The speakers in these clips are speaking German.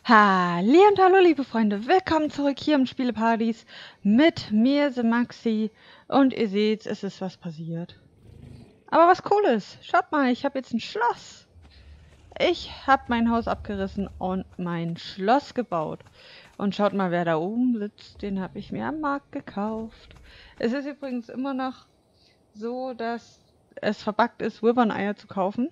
Hallo, liebe Freunde, willkommen zurück hier im Spieleparadies mit mir, The Maxi. Und ihr seht, es ist was passiert. Aber was cool ist, schaut mal, ich habe jetzt ein Schloss. Ich habe mein Haus abgerissen und mein Schloss gebaut. Und schaut mal, wer da oben sitzt, den habe ich mir am Markt gekauft. Es ist übrigens immer noch so, dass es verbuggt ist, Wyvern-Eier zu kaufen.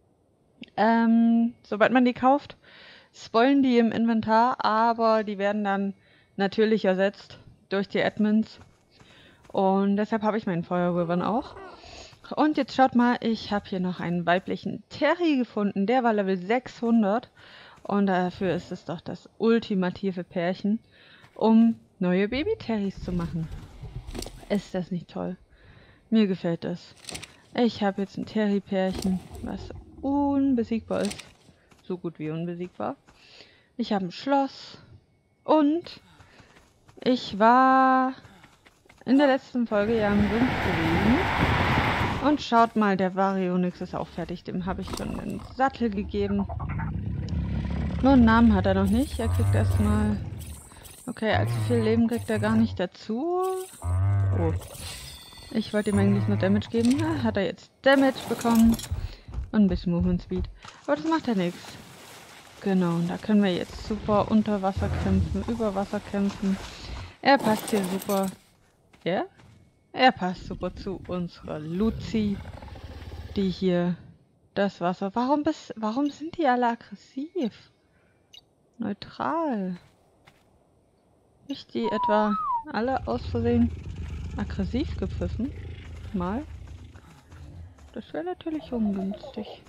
Sobald man die kauft, spoilen die im Inventar, aber die werden dann natürlich ersetzt durch die Admins. Und deshalb habe ich meinen Feuerwyvern auch. Und jetzt schaut mal, ich habe hier noch einen weiblichen Terry gefunden. Der war Level 600. Und dafür ist es doch das ultimative Pärchen, um neue Baby-Terrys zu machen. Ist das nicht toll? Mir gefällt das. Ich habe jetzt ein Terry-Pärchen, was unbesiegbar ist. So gut wie unbesiegbar. Ich habe ein Schloss. Und ich war in der letzten Folge ja im Sumpf gewesen. Und schaut mal, der Varionyx ist auch fertig. Dem habe ich schon einen Sattel gegeben. Nur einen Namen hat er noch nicht. Er kriegt erstmal... Okay, allzu viel Leben kriegt er gar nicht dazu. Oh. Ich wollte ihm eigentlich nur Damage geben. Ja, hat er jetzt Damage bekommen. Und ein bisschen Movement Speed. Aber das macht ja nichts. Genau, und da können wir jetzt super unter Wasser kämpfen, über Wasser kämpfen. Er passt hier super. Ja? Er passt super zu unserer Luzi, die hier das Wasser... Warum sind die alle aggressiv? Neutral. Nicht die etwa alle aus Versehen aggressiv gepfiffen? Mal. Das wäre natürlich ungünstig.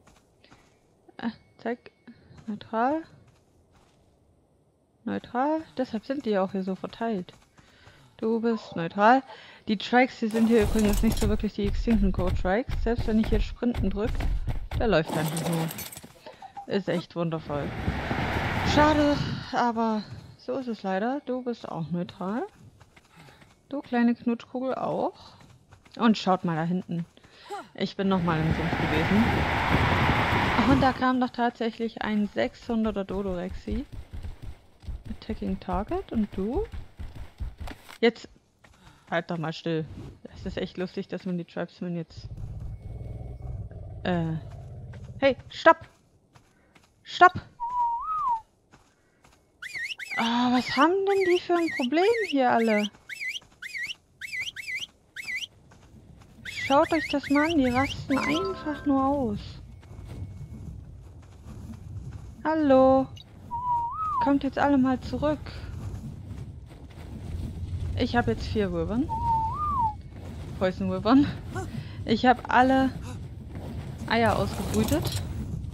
Zeig. Neutral. Neutral. Deshalb sind die auch hier so verteilt. Du bist neutral. Die Trikes, die sind hier übrigens nicht so wirklich die Extinction Code Trikes. Selbst wenn ich jetzt Sprinten drücke, der läuft einfach nur. Ist echt wundervoll. Schade, aber so ist es leider. Du bist auch neutral. Du kleine Knutschkugel auch. Und schaut mal da hinten. Ich bin nochmal im Sumpf gewesen. Und da kam doch tatsächlich ein 600er Dodorexy. Attacking Target. Und du? Jetzt... Halt doch mal still. Es ist echt lustig, dass man die Tribesmen jetzt... Hey, stopp! Stopp! Ah, was haben denn die für ein Problem hier alle? Schaut euch das mal an, die rasten einfach nur aus. Hallo? Kommt jetzt alle mal zurück. Ich habe jetzt 4 Wyvern. Poison Wyvern. Ich habe alle Eier ausgebrütet.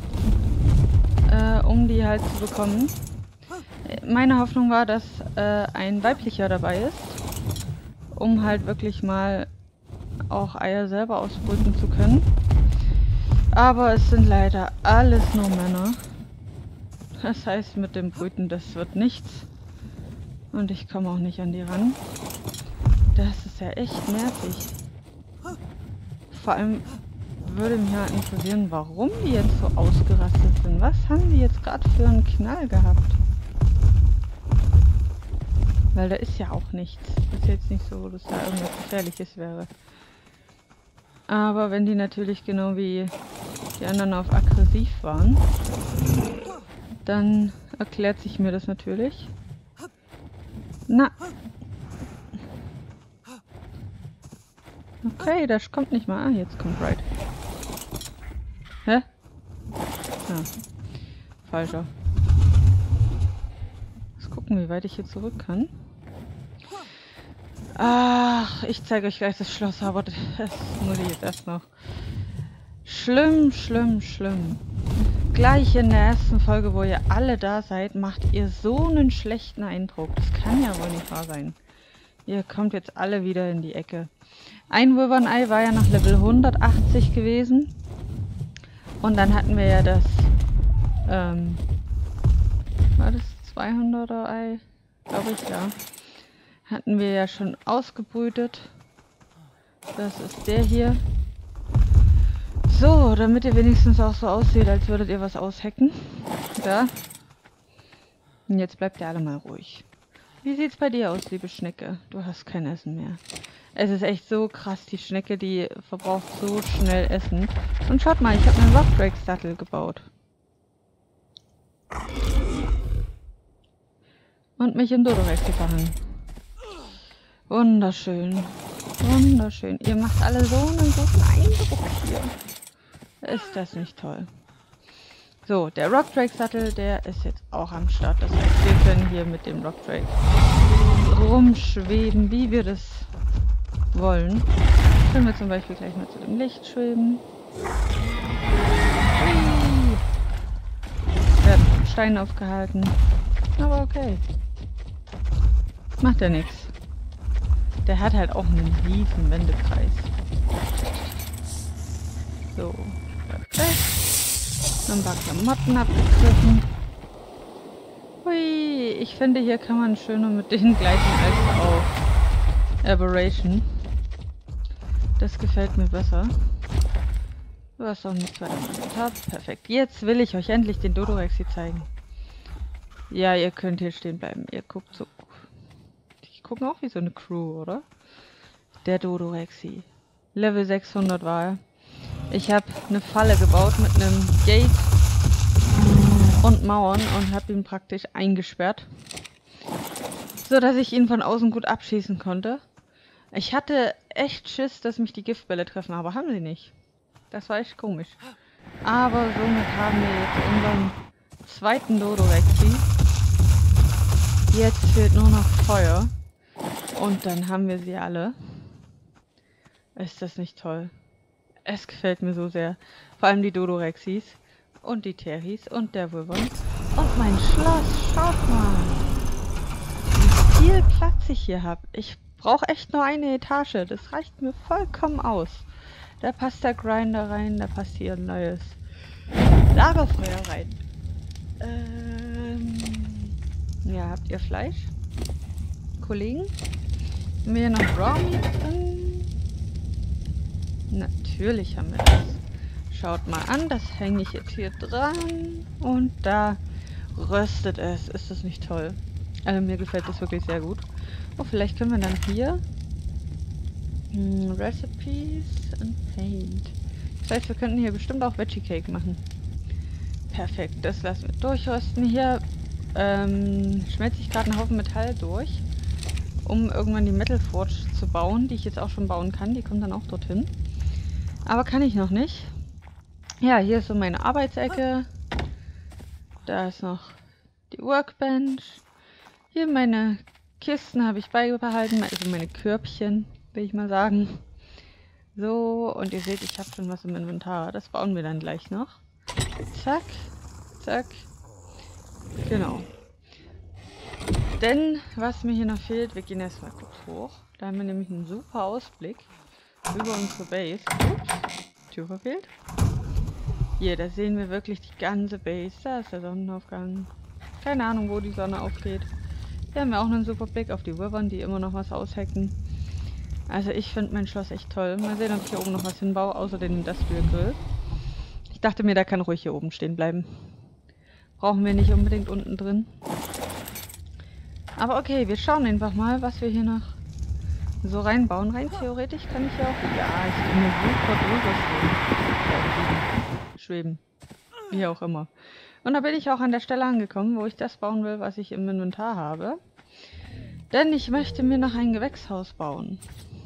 Um die halt zu bekommen. Meine Hoffnung war, dass ein weiblicher dabei ist. Um halt wirklich mal auch Eier selber ausbrüten zu können. Aber es sind leider alles nur Männer. Das heißt, mit dem Brüten, das wird nichts. Und ich komme auch nicht an die ran. Das ist ja echt nervig. Vor allem würde mich halt interessieren, warum die jetzt so ausgerastet sind. Was haben die jetzt gerade für einen Knall gehabt? Weil da ist ja auch nichts. Ist jetzt nicht so, dass da irgendwas Gefährliches wäre. Aber wenn die natürlich genau wie die anderen auf aggressiv waren, dann erklärt sich mir das natürlich. Na. Okay, das kommt nicht mal. Ah, jetzt kommt Right. Hä? Ah. Falscher. Mal gucken, wie weit ich hier zurück kann. Ach, ich zeige euch gleich das Schloss, aber das muss ich jetzt erst noch. Schlimm, schlimm, schlimm. Gleich in der ersten Folge, wo ihr alle da seid, macht ihr so einen schlechten Eindruck. Das kann ja wohl nicht wahr sein. Ihr kommt jetzt alle wieder in die Ecke. Ein Wyvern-Ei war ja nach Level 180 gewesen. Und dann hatten wir ja das, war das 200er Ei? Glaube ich, ja. Hatten wir ja schon ausgebrütet. Das ist der hier. So, damit ihr wenigstens auch so aussieht, als würdet ihr was aushacken. Da. Und jetzt bleibt ihr alle mal ruhig. Wie sieht's bei dir aus, liebe Schnecke? Du hast kein Essen mehr. Es ist echt so krass, die Schnecke, die verbraucht so schnell Essen. Und schaut mal, ich habe einen Rockdrake-Sattel gebaut. Und mich in Dodorex gefangen. Wunderschön. Wunderschön. Ihr macht alle so einen guten Eindruck hier. Ist das nicht toll? So, der Rockdrake-Sattel, der ist jetzt auch am Start. Das heißt, wir können hier mit dem Rockdrake rumschweben, wie wir das wollen. Können wir zum Beispiel gleich mal zu dem Licht schweben. Werden vom Stein aufgehalten. Aber okay. Macht ja nichts. Der hat halt auch einen riesen Wendekreis. So, perfekt. Ein paar Klamotten abgegriffen. Hui, ich finde, hier kann man schöner mit den gleichen als auf Aberration. Das gefällt mir besser. Du hast auch nichts weiter gemacht. Perfekt. Jetzt will ich euch endlich den Dodorexi zeigen. Ja, ihr könnt hier stehen bleiben. Ihr guckt so. Die gucken auch wie so eine Crew, oder? Der Dodorexi. Level 600 war er. Ich habe eine Falle gebaut mit einem Gate und Mauern und habe ihn praktisch eingesperrt, so dass ich ihn von außen gut abschießen konnte. Ich hatte echt Schiss, dass mich die Giftbälle treffen, aber haben sie nicht. Das war echt komisch. Aber somit haben wir jetzt unseren zweiten Dodorexi. Jetzt fehlt nur noch Feuer und dann haben wir sie alle. Ist das nicht toll? Es gefällt mir so sehr. Vor allem die Dodorexis und die Terris und der Wyvern. Und mein Schloss, schaut mal. Wie viel Platz ich hier habe. Ich brauche echt nur eine Etage. Das reicht mir vollkommen aus. Da passt der Grinder rein, da passt hier ein neues Lagerfeuer rein. Ja, habt ihr Fleisch? Kollegen? Haben wir hier noch Raw Meat drin? Natürlich haben wir das. Schaut mal an, das hänge ich jetzt hier dran. Und da röstet es. Ist das nicht toll? Also mir gefällt das wirklich sehr gut. Oh, vielleicht können wir dann hier Recipes and Paint. Das heißt, wir könnten hier bestimmt auch Veggie Cake machen. Perfekt, das lassen wir durchrösten. Hier schmelze ich gerade einen Haufen Metall durch, um irgendwann die Metal Forge zu bauen, die ich jetzt auch schon bauen kann. Die kommt dann auch dorthin. Aber kann ich noch nicht. Ja, hier ist so meine Arbeitsecke. Da ist noch die Workbench. Hier meine Kisten habe ich beibehalten, also meine Körbchen, will ich mal sagen. So, und ihr seht, ich habe schon was im Inventar. Das bauen wir dann gleich noch. Zack, zack. Genau. Denn, was mir hier noch fehlt, wir gehen erstmal kurz hoch. Da haben wir nämlich einen super Ausblick über unsere Base. Ups, Tür verfehlt. Hier, da sehen wir wirklich die ganze Base. Da ist der Sonnenaufgang. Keine Ahnung, wo die Sonne aufgeht. Hier haben wir auch einen super Blick auf die Wyvern, die immer noch was aushacken. Also ich finde mein Schloss echt toll. Mal sehen, ob ich hier oben noch was hinbaue, außer den Industrial Grill. Ich dachte mir, der kann ruhig hier oben stehen bleiben. Brauchen wir nicht unbedingt unten drin. Aber okay, wir schauen einfach mal, was wir hier noch so reinbauen. Rein theoretisch kann ich ja auch... Ja, ich kann mir super drüber schweben. Wie auch immer. Und da bin ich auch an der Stelle angekommen, wo ich das bauen will, was ich im Inventar habe. Denn ich möchte mir noch ein Gewächshaus bauen.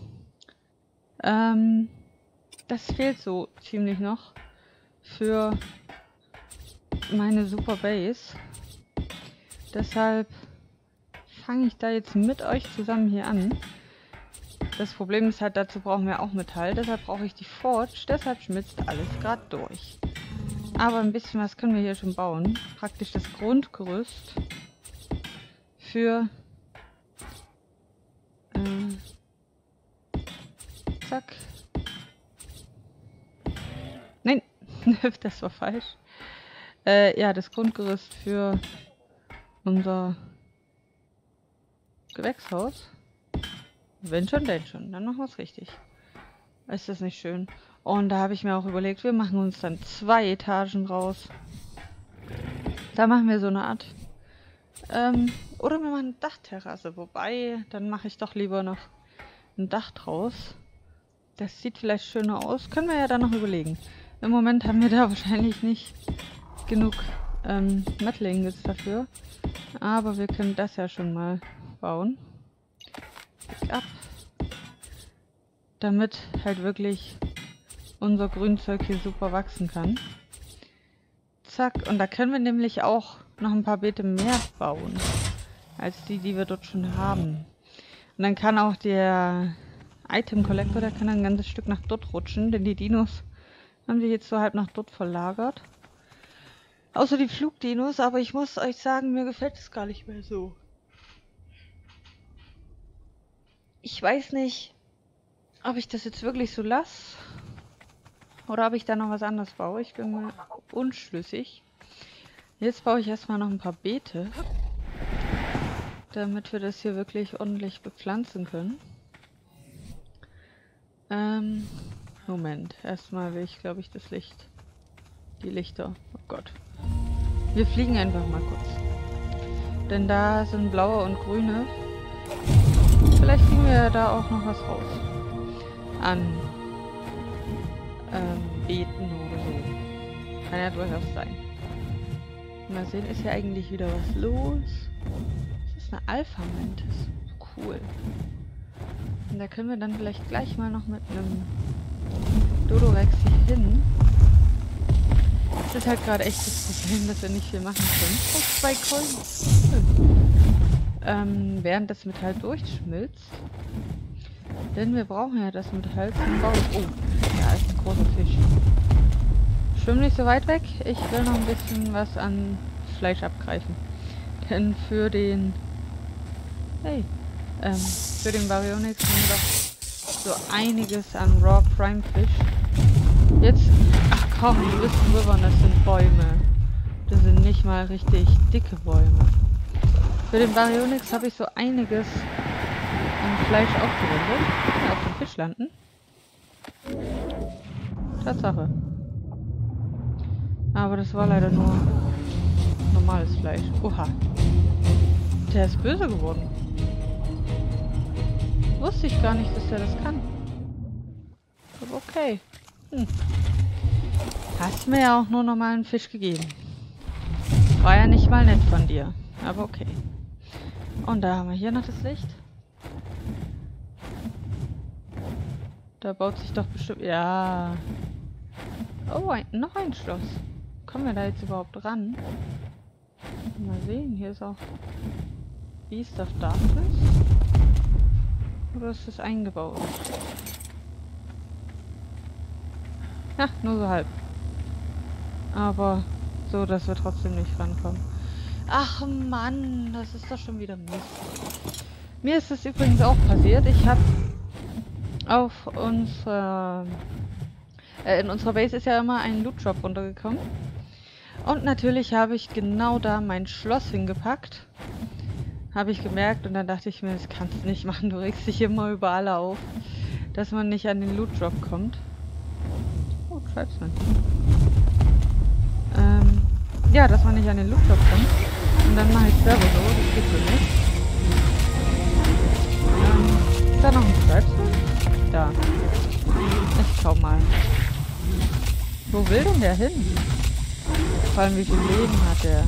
Das fehlt so ziemlich noch für meine Super Base. Deshalb fange ich da jetzt mit euch zusammen hier an. Das Problem ist halt, dazu brauchen wir auch Metall. Deshalb brauche ich die Forge. Deshalb schmilzt alles gerade durch. Aber ein bisschen was können wir hier schon bauen. Praktisch das Grundgerüst für... zack. Nein, das war falsch. Ja, das Grundgerüst für unser Gewächshaus. Wenn schon, denn schon. Dann machen wir es richtig. Ist das nicht schön? Und da habe ich mir auch überlegt, wir machen uns dann 2 Etagen raus. Da machen wir so eine Art Oder wir machen eine Dachterrasse. Wobei, dann mache ich doch lieber noch ein Dach draus. Das sieht vielleicht schöner aus. Können wir ja dann noch überlegen. Im Moment haben wir da wahrscheinlich nicht genug Metal Ingots dafür. Aber wir können das ja schon mal bauen. Ab. Damit halt wirklich unser Grünzeug hier super wachsen kann. Zack. Und da können wir nämlich auch noch ein paar Beete mehr bauen. Als die, die wir dort schon haben. Und dann kann auch der Item Collector, der kann ein ganzes Stück nach dort rutschen. Denn die Dinos haben wir jetzt so halb nach dort verlagert. Außer die Flugdinos. Aber ich muss euch sagen, mir gefällt es gar nicht mehr so. Ich weiß nicht, ob ich das jetzt wirklich so lasse. Oder ob ich da noch was anderes baue. Ich bin mir unschlüssig. Jetzt baue ich erstmal noch ein paar Beete. Damit wir das hier wirklich ordentlich bepflanzen können. Moment. Erstmal will ich, glaube ich, das Licht. Die Lichter. Oh Gott. Wir fliegen einfach mal kurz. Denn da sind blaue und grüne. Vielleicht kriegen wir da auch noch was raus. An Beeten oder so. Kann ja durchaus sein. Mal sehen, ist hier eigentlich wieder was los? Das ist eine Alpha-Mantis. Cool. Und da können wir dann vielleicht gleich mal noch mit einem Dodorex hier hin. Das ist halt gerade echt das Problem, dass wir nicht viel machen können. Oh, 2 Coins. Während das Metall durchschmilzt. Denn wir brauchen ja das Metall zum Bauen. Oh, da ist ein großer Fisch. Schwimm nicht so weit weg. Ich will noch ein bisschen was an Fleisch abgreifen. Denn für den... Hey. Für den Baryonyx haben wir doch so einiges an Raw Prime Fish. Jetzt... Ach komm, du bist River, das sind Bäume. Das sind nicht mal richtig dicke Bäume. Für den Baryonyx habe ich so einiges an Fleisch aufgewendet. Ja, auf den Fisch landen. Tatsache. Aber das war leider nur normales Fleisch. Oha. Der ist böse geworden. Wusste ich gar nicht, dass der das kann. Aber okay. Hast mir ja auch nur normalen Fisch gegeben. War ja nicht mal nett von dir. Aber okay. Und da haben wir hier noch das Licht. Da baut sich doch bestimmt... Ja. Oh, noch ein Schloss. Kommen wir da jetzt überhaupt ran? Mal sehen, hier ist auch Beast of Darkness. Oder ist das eingebaut? Ja, nur so halb. Aber so, dass wir trotzdem nicht rankommen. Ach Mann, das ist doch schon wieder Mist. Mir ist das übrigens auch passiert. Ich habe auf unserer... in unserer Base ist ja immer ein Loot Drop runtergekommen. Und natürlich habe ich genau da mein Schloss hingepackt. Habe ich gemerkt und dann dachte ich mir, das kannst du nicht machen. Du regst dich immer über alle auf, dass man nicht an den Loot Drop kommt. Oh, Tribesman. Ja, dass man nicht an den Loot Drop kommt. Und dann mache ich selber so. Das geht so nicht. Ist da noch ein Tribesman? Da. Ich schau mal. Wo will denn der hin? Vor allem, wie viel Leben hat der?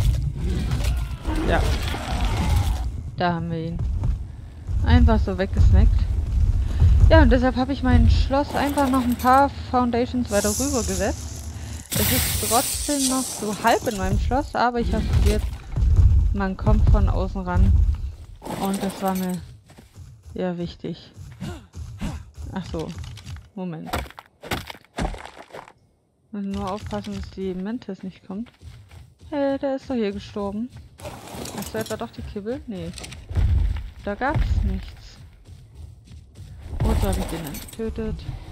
Ja. Da haben wir ihn. Einfach so weggesnackt. Ja, und deshalb habe ich mein Schloss einfach noch ein paar Foundations weiter rüber gesetzt. Es ist trotzdem noch so halb in meinem Schloss, aber ich habe probiert, man kommt von außen ran. Und das war mir ja wichtig. Ach so. Moment. Müssen nur aufpassen, dass die Mantis nicht kommt. Hey, der ist doch hier gestorben. Hast du etwa doch die Kibbel? Nee. Da gab's nichts. Wozu habe ich den dann getötet?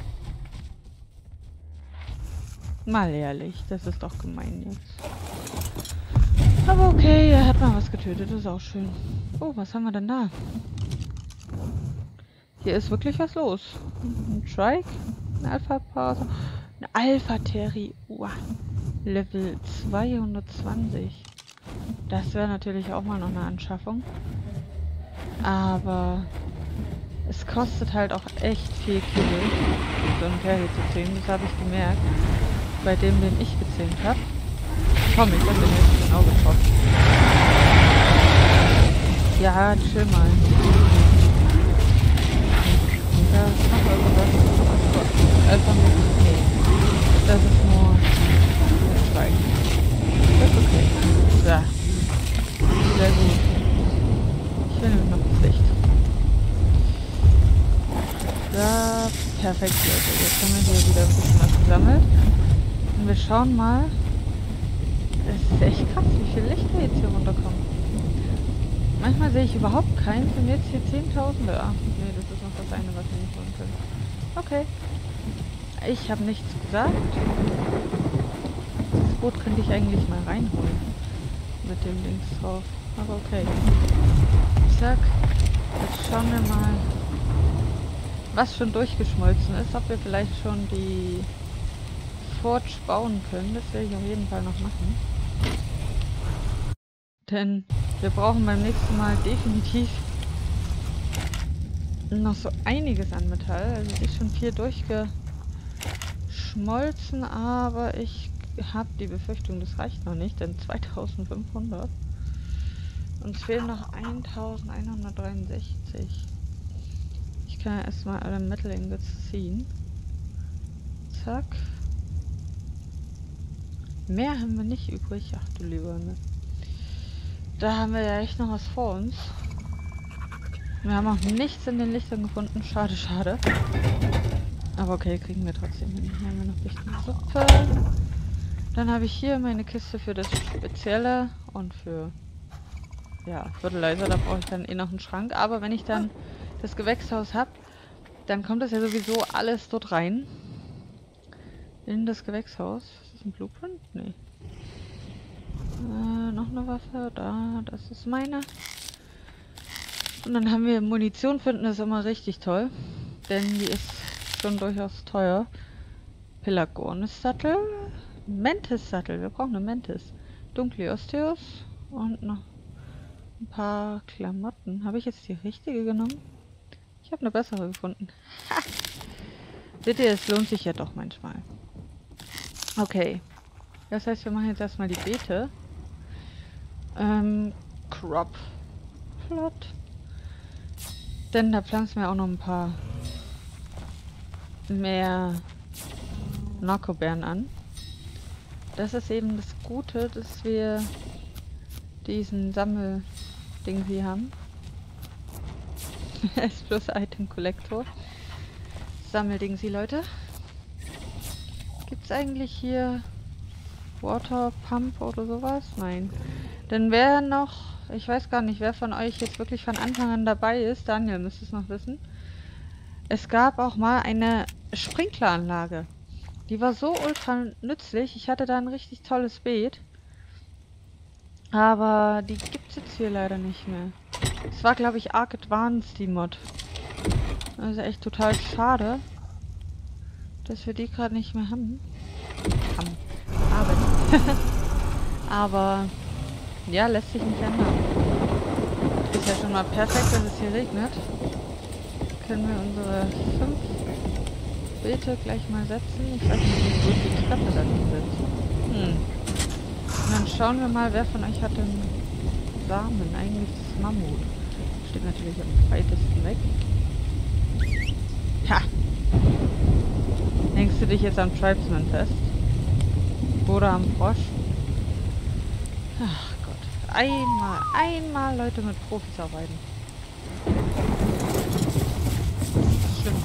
Mal ehrlich, das ist doch gemein jetzt. Aber okay, er hat mal was getötet, das ist auch schön. Oh, was haben wir denn da? Hier ist wirklich was los. Ein Trike, ein Alpha-Pause, ein Alpha-Terry. Level 220. Das wäre natürlich auch mal noch eine Anschaffung. Aber es kostet halt auch echt viel Kilo, so ein Carry zu zählen. Das habe ich gemerkt. Bei dem, den ich gezähmt habe. Komm, ich hab den jetzt genau getroffen. Ja, chill mal. Da ist noch irgendwas. Einfach nicht. Nee. Das ist nur ein Strike. Das ist okay. Ja. Sehr gut. Ich will nämlich noch das Licht. Ja, perfekt, Leute. Jetzt haben wir hier wieder ein bisschen was gesammelt. Und wir schauen mal. Es ist echt krass, wie viel Lichter jetzt hier runterkommen. Manchmal sehe ich überhaupt keins und jetzt hier Zehntausende. Ach, nee, das ist noch das eine, was wir nicht holen können. Okay. Ich habe nichts gesagt. Das Boot könnte ich eigentlich mal reinholen. Mit dem Dings drauf. Aber okay. Zack. Jetzt schauen wir mal, was schon durchgeschmolzen ist. Ob wir vielleicht schon die Forge bauen können. Das werde ich auf jeden Fall noch machen. Denn wir brauchen beim nächsten Mal definitiv noch so einiges an Metall. Also es ist schon viel durchgeschmolzen, aber ich habe die Befürchtung, das reicht noch nicht, denn 2500. Uns fehlen noch 1163. Ich kann ja erstmal alle Metal Ingots ziehen. Zack. Mehr haben wir nicht übrig. Ach du lieber Himmel. Da haben wir ja echt noch was vor uns. Wir haben auch nichts in den Lichtern gefunden. Schade, schade. Aber okay, kriegen wir trotzdem hin. Hier haben wir noch ein bisschen Suppe. Dann habe ich hier meine Kiste für das Spezielle und für, ja, Fertilizer. Da brauche ich dann eh noch einen Schrank. Aber wenn ich dann das Gewächshaus habe, dann kommt das ja sowieso alles dort rein. In das Gewächshaus. Ist das ein Blueprint? Nee. Noch eine Waffe. Da, das ist meine. Und dann haben wir Munition finden, das ist immer richtig toll. Denn die ist schon durchaus teuer. Pelagornis-Sattel. Mantis-Sattel. Wir brauchen eine Mantis. Dunkle Osteus. Und noch ein paar Klamotten. Habe ich jetzt die richtige genommen? Ich habe eine bessere gefunden. Ha! Seht ihr, es lohnt sich ja doch manchmal. Okay. Das heißt, wir machen jetzt erstmal die Beete. Crop Plot. Denn da pflanzen wir auch noch ein paar mehr Narkobeeren an. Das ist eben das Gute, dass wir diesen Sammelding hier haben. S plus Item Collector. Sammeldingsi, Leute. Gibt's eigentlich hier Water Pump oder sowas? Nein. Denn wer noch, ich weiß gar nicht, wer von euch jetzt wirklich von Anfang an dabei ist, Daniel müsste es noch wissen. Es gab auch mal eine Sprinkleranlage. Die war so ultra nützlich. Ich hatte da ein richtig tolles Beet. Aber die gibt es jetzt hier leider nicht mehr. Es war, glaube ich, Ark Advanced, die Mod. Also echt total schade, dass wir die gerade nicht mehr haben. Aber ja, lässt sich nicht ändern. Ist ja schon mal perfekt, wenn es hier regnet. Können wir unsere 5 Beete gleich mal setzen. Ich weiß nicht, wie gut die Treppe da sitzt. Und dann schauen wir mal, wer von euch hat den Samen. Eigentlich das Mammut. Steht natürlich am weitesten weg. Ha! Hängst du dich jetzt am Tribesman fest? Oder am Frosch? Ach Gott. Einmal Leute mit Profis arbeiten. Schlimm.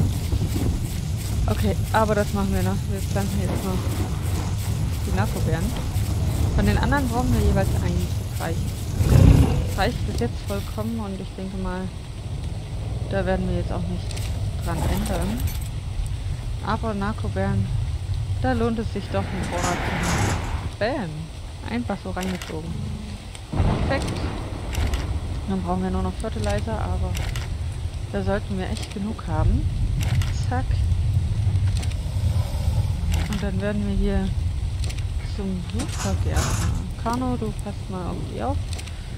Okay, aber das machen wir noch. Wir pflanzen jetzt noch die Narkobeeren. Von den anderen brauchen wir jeweils eins. Das reicht. Das reicht bis jetzt vollkommen und ich denke mal, da werden wir jetzt auch nicht dran ändern. Aber Narkobeeren, da lohnt es sich doch einen Vorrat zu haben. Bam! Einfach so reingezogen. Perfekt. Dann brauchen wir nur noch Fertilizer, aber da sollten wir echt genug haben. Zack. Und dann werden wir hier zum Supergärtner. Volcano, du passt mal auf die auf.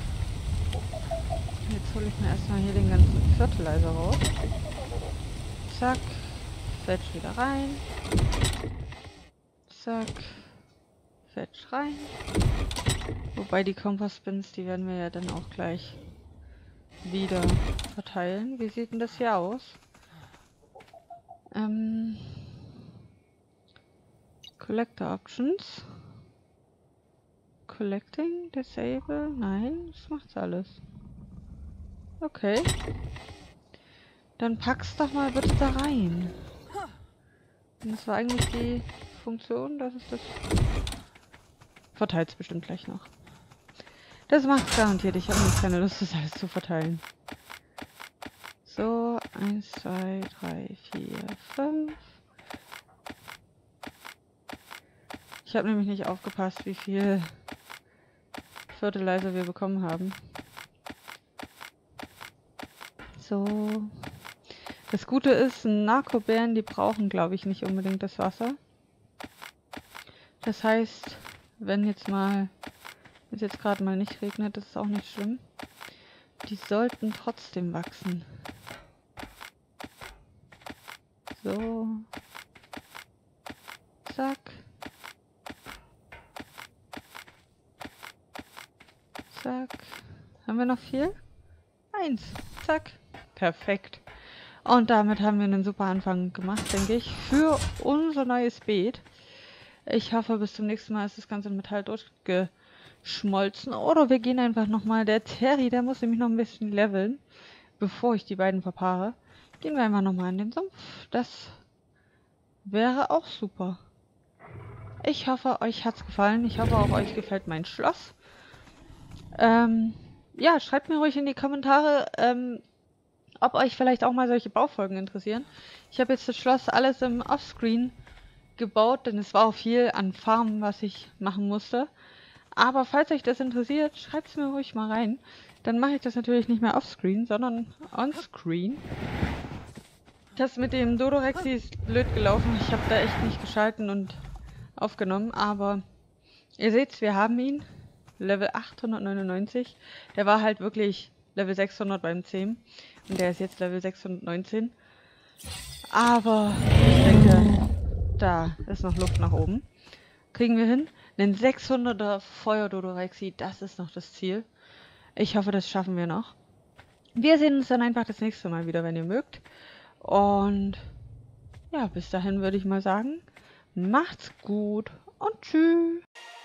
Jetzt hole ich mir erstmal hier den ganzen Fertilizer raus. Zack. Fetch wieder rein. Zack. Fetch rein. Wobei die Kompost-Bins, die werden wir ja dann auch gleich wieder verteilen. Wie sieht denn das hier aus? Collector Options. Collecting, Disable, nein, das macht's alles. Okay. Dann pack's doch mal bitte da rein. Und das war eigentlich die Funktion, dass es das... Verteilt's bestimmt gleich noch. Das macht's garantiert, ich habe nämlich keine Lust, das alles zu verteilen. So, 1, 2, 3, 4, 5. Ich habe nämlich nicht aufgepasst, wie viel Fertilizer wir bekommen haben. So. Das Gute ist, Narkobären, die brauchen, glaube ich, nicht unbedingt das Wasser. Das heißt, wenn jetzt gerade mal nicht regnet, das ist auch nicht schlimm. Die sollten trotzdem wachsen. So. Zack. Zack. Haben wir noch viel? 1. Zack. Perfekt. Und damit haben wir einen super Anfang gemacht, denke ich, für unser neues Beet. Ich hoffe, bis zum nächsten Mal ist das ganze Metall durchgeschmolzen. Oder wir gehen einfach nochmal. Der Terry, der muss nämlich noch ein bisschen leveln, bevor ich die beiden verpaare. Gehen wir einfach nochmal in den Sumpf. Das wäre auch super. Ich hoffe, euch hat's gefallen. Ich hoffe, auch euch gefällt mein Schloss. Ja, schreibt mir ruhig in die Kommentare, ob euch vielleicht auch mal solche Baufolgen interessieren. Ich habe jetzt das Schloss alles im Offscreen gebaut, denn es war auch viel an Farmen, was ich machen musste. Aber falls euch das interessiert, schreibt es mir ruhig mal rein. Dann mache ich das natürlich nicht mehr offscreen, sondern onscreen. Das mit dem Dodorexi ist blöd gelaufen. Ich habe da echt nicht geschalten und aufgenommen, aber ihr seht, wir haben ihn. Level 899. Der war halt wirklich Level 600 beim 10. Und der ist jetzt Level 619. Aber ich denke, da ist noch Luft nach oben. Kriegen wir hin. Den 600er Feuerdodorexi, das ist noch das Ziel. Ich hoffe, das schaffen wir noch. Wir sehen uns dann einfach das nächste Mal wieder, wenn ihr mögt. Und ja, bis dahin würde ich mal sagen, macht's gut und tschüss.